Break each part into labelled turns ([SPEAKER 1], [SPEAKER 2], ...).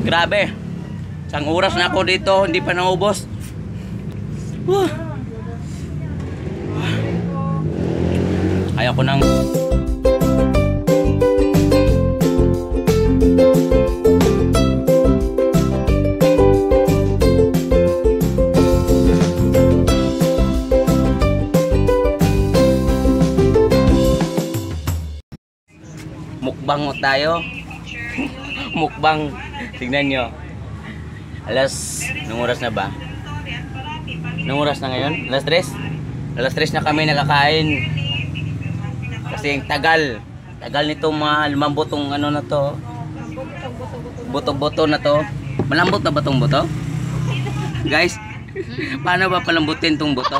[SPEAKER 1] Grabe. Isang oras na ako dito, hindi pa naubos. Ayaw ko nang mukbang tayo. Mukbang. Tignan nyo. Anong oras na ba? Anong oras na ngayon? Alas 3? Alas 3 na kami nakakain. Kasi yung tagal nitong mga lumambotong ano na to. Buto-buto na to. Malambot na ba tong buto? Guys, paano ba palambutin tong buto?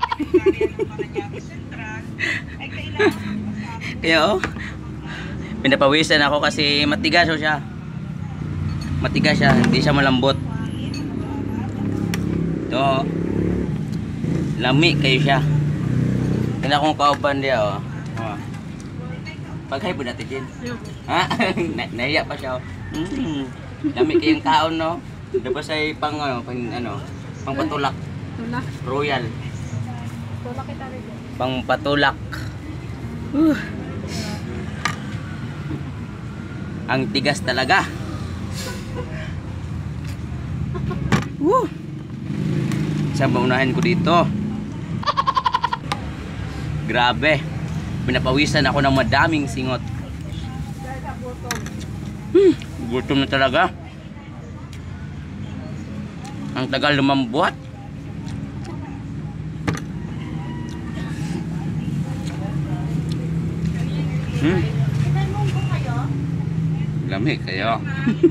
[SPEAKER 1] Kaya pinapawisan ako kasi matigas siya. Matigas siya, hindi siya malambot. Ito, lami kayo siya. Tingnan kong kauban dia Paghay po natin din. Ha? Nahiya pa siya. Lami kayong kaon, no? Dapat ay pang patulak. Royal. Pang patulak. Ang tigas talaga. Saan ba unahin ko dito? Grabe. Pinapawisan ako ng madaming singot. Gutom na talaga. Ang tagal lumambuhat. Lami kayo.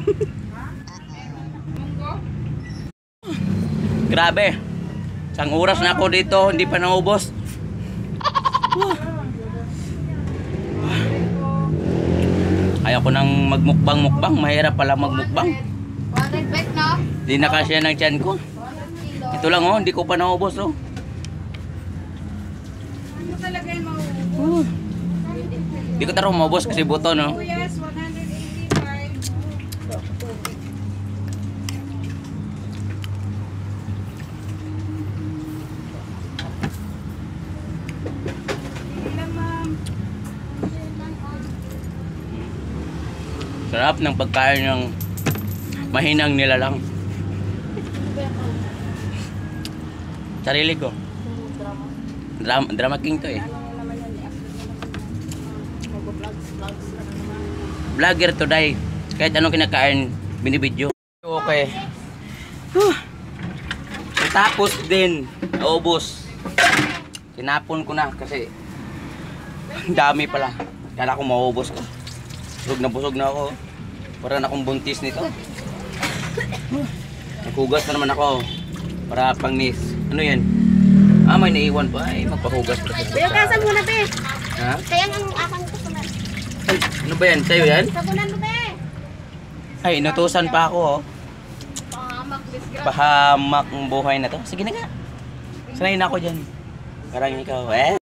[SPEAKER 1] Grabe. Isang oras na ako dito, hindi pa naubos. Ayaw ko nang magmukbang-mukbang. Mahirap pala magmukbang. Hindi na kasya ng tiyan ko. Ito lang hindi ko pa naubos Hindi ko taro maubos kasi buto
[SPEAKER 2] Yes, 185.
[SPEAKER 1] Sarap ng pagkain ng mahinang nilalang. Sarili ko. Drama king to Vlogger today. Kahit anong kinakain, binibidyo. Okay. Tapos din, naubos. Tinapon ko na kasi dami pala. Kala ko maubos ko. Busog na ako. Para na akong buntis nito. Naghugas na naman ako. Para pangnis. Ano yan? May naiwan pa. Ay, magpahugas pa sa
[SPEAKER 2] Kasa muna, be.
[SPEAKER 1] Ha?
[SPEAKER 2] Kaya ang aking customer.
[SPEAKER 1] Ay, ano ba yan? Sa'yo yan?
[SPEAKER 2] Sabunan mo, be.
[SPEAKER 1] Ay, inutusan pa ako
[SPEAKER 2] Pahamak, disgrasya.
[SPEAKER 1] Pahamak ang buhay na to. Sige na nga. Sanay na ako dyan. Parang ikaw,